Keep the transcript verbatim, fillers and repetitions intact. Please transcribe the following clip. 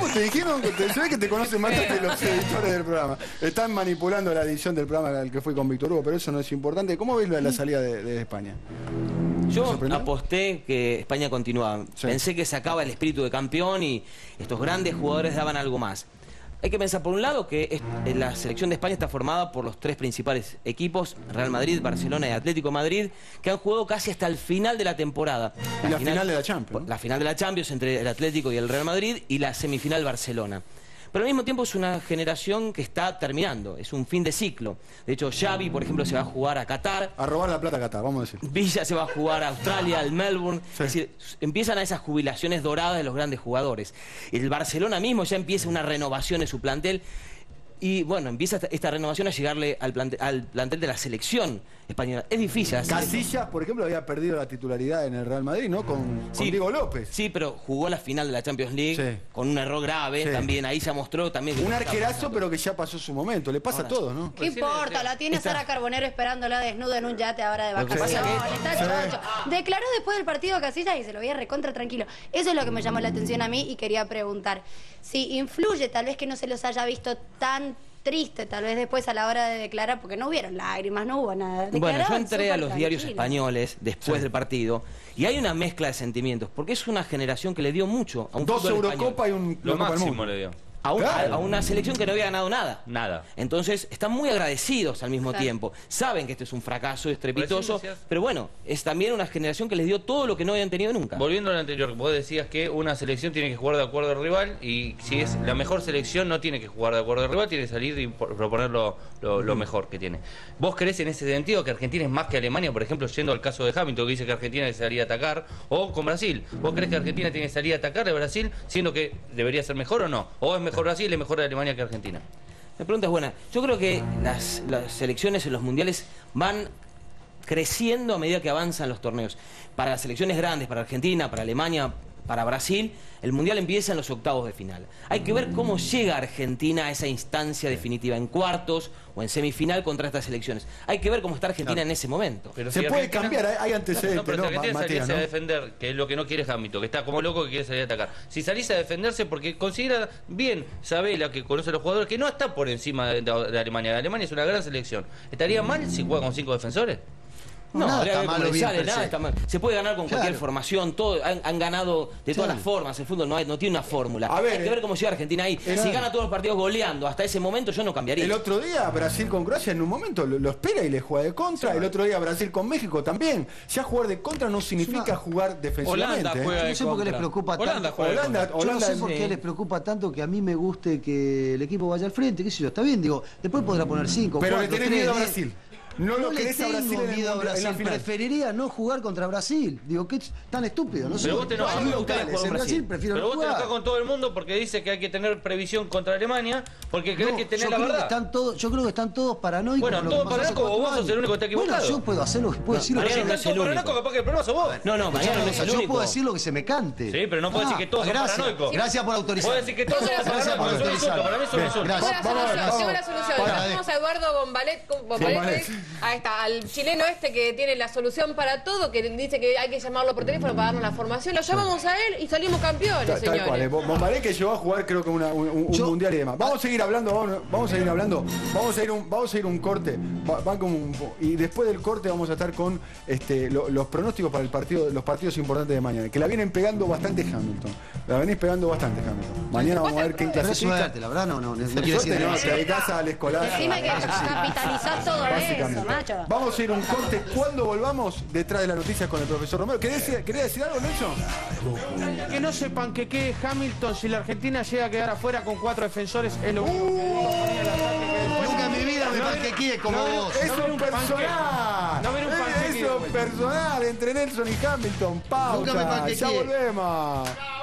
Te dijeron que te, se ve que te conocen más que los editores del programa. Están manipulando la edición del programa al que fui con Víctor Hugo, pero eso no es importante. ¿Cómo ves la, la salida de, de España? Yo aposté que España continuaba. Sí. Pensé que sacaba el espíritu de campeón y estos grandes jugadores daban algo más. Hay que pensar, por un lado, que la selección de España está formada por los tres principales equipos, Real Madrid, Barcelona y Atlético de Madrid, que han jugado casi hasta el final de la temporada. La, y la final, final de la Champions. La final de la Champions entre el Atlético y el Real Madrid y la semifinal Barcelona. Pero al mismo tiempo es una generación que está terminando, es un fin de ciclo. De hecho, Xavi, por ejemplo, se va a jugar a Qatar. A robar la plata a Qatar, vamos a decir. Villa se va a jugar a Australia, al Melbourne. Sí. Es decir, empiezan a esas jubilaciones doradas de los grandes jugadores. El Barcelona mismo ya empieza una renovación de su plantel. Y bueno, empieza esta, esta renovación a llegarle al plantel, al plantel de la selección española. Es difícil. Casillas, por ejemplo, había perdido la titularidad en el Real Madrid, ¿no? Con, sí, con Diego López. Sí, pero jugó la final de la Champions League sí. con un error grave. Sí. También ahí se mostró también. Un arquerazo, pero que ya pasó su momento. Le pasa ahora, a todos, ¿no? ¿Qué importa? La tiene Sara Carbonero esperándola desnuda en un yate ahora de vacaciones. Está chocho. Declaró después del partido a Casillas y se lo veía recontra tranquilo. Eso es lo que me llamó la atención a mí y quería preguntar si influye tal vez que no se los haya visto tan triste, tal vez después a la hora de declarar, porque no hubieron lágrimas, no hubo nada. Bueno, yo entré a los diarios españoles después sí. del partido y hay una mezcla de sentimientos, porque es una generación que le dio mucho a un Dos Eurocopa y un lo máximo le dio. A, un, claro. a, a una selección que no había ganado nada. Nada. Entonces, están muy agradecidos al mismo claro. tiempo. Saben que este es un fracaso estrepitoso, pero bueno, es también una generación que les dio todo lo que no habían tenido nunca. Volviendo al anterior, vos decías que una selección tiene que jugar de acuerdo al rival y si es la mejor selección no tiene que jugar de acuerdo al rival, tiene que salir y proponer lo, lo, lo mejor que tiene. ¿Vos creés en ese sentido que Argentina es más que Alemania, por ejemplo, yendo al caso de Hamilton, que dice que Argentina tiene que salir a atacar, o con Brasil? ¿Vos creés que Argentina tiene que salir a atacar de Brasil, siendo que debería ser mejor o no? ¿O es mejor Brasil, es mejor Alemania que Argentina? La pregunta es buena. Yo creo que las, las selecciones en los mundiales van creciendo a medida que avanzan los torneos. Para las selecciones grandes, para Argentina, para Alemania, para Brasil, el mundial empieza en los octavos de final. Hay que ver cómo llega Argentina a esa instancia definitiva, en cuartos o en semifinal contra estas selecciones. Hay que ver cómo está Argentina claro. en ese momento. Pero si se puede cambiar, hay antecedentes. No, no, pero ¿no? si Argentina Matías, salirse ¿no? a defender, que es lo que no quiere Hamilton, que está como loco que quiere salir a atacar. Si salís a defenderse porque considera bien Sabela, que conoce a los jugadores, que no está por encima de, de, de Alemania. Alemania es una gran selección. ¿Estaría mal si juega con cinco defensores? No, nada, está malo, bien, sale, nada está mal. Se puede ganar con claro. cualquier formación, todo, han, han ganado de todas claro. las formas, el fútbol no, hay, no tiene una fórmula. Hay ver, que ver cómo llega Argentina ahí. Si no. gana todos los partidos goleando hasta ese momento, yo no cambiaría. El otro día Brasil con Croacia en un momento lo, lo espera y le juega de contra. Sí, el otro día Brasil con México también. Ya jugar de contra no significa no. jugar defensivamente. Holanda juega de no sé por qué les preocupa Holanda tanto. Holanda, Holanda, yo no sé por qué les preocupa tanto que a mí me guste que el equipo vaya al frente, qué sé yo, está bien, digo, después podrá poner cinco, pero cuatro, le tenés tres, miedo a diez. Brasil. No, no lo le tengo a Brasil miedo a Brasil. Preferiría no jugar contra Brasil. Digo, qué tan estúpido, no sé. Pero vos te no, a mí me gustaría jugar en Brasil, prefiero Pero no vos te jugar. enojás con todo el mundo porque dice que hay que tener previsión contra Alemania, porque crees no, que tenés yo la creo verdad. Que están todos, yo creo que están todos paranoicos. Bueno, todos paranoicos, vos sos el único que está equivocado. Bueno, yo puedo hacerlo, puedo decir lo que se me cante. Paranoico, capaz que el problema sos vos. No, no, Mariano no es el único. Yo puedo decir lo que se me cante. Sí, pero no puedo decir que todos son paranoicos. Gracias por autorizar. Puedo decir que todos son paranoicos. Para mí son insultos. Gracias. Tengo la solución. Llamamos a Eduardo Bombalet, ahí está, al chileno este que tiene la solución para todo, que dice que hay que llamarlo por teléfono para darnos la formación. Lo llamamos a él y salimos campeones, tal, señores. Tal cual, eh. Bombalé que llegó a jugar creo que una, un, un Yo, mundial y demás. Vamos a seguir hablando, vamos, vamos a seguir hablando. Vamos a ir un, vamos a ir un corte. Va, va como un, y después del corte vamos a estar con este, lo, los pronósticos para el partido, los partidos importantes de mañana. Que la vienen pegando bastante Hamilton. La venís pegando bastante Hamilton. Mañana vamos a ver quién clasifica. Suerte, la verdad no, no, no, no quiere decir no, te dedicás al escolar. Decime que capitalizás todo eso, macho. Vamos a ir un corte. Cuando volvamos, detrás de la noticia con el profesor Romero. ¿Querés decir, ¿querés decir algo, Nelson? Que no sepan que quede Hamilton si la Argentina llega a quedar afuera con cuatro defensores. Es lo único uh, Nunca en mi vida me panquequeé como no, vos. Eso es un personal. No ver un Eso es personal entre Nelson y Hamilton. Pausa. Ya volvemos.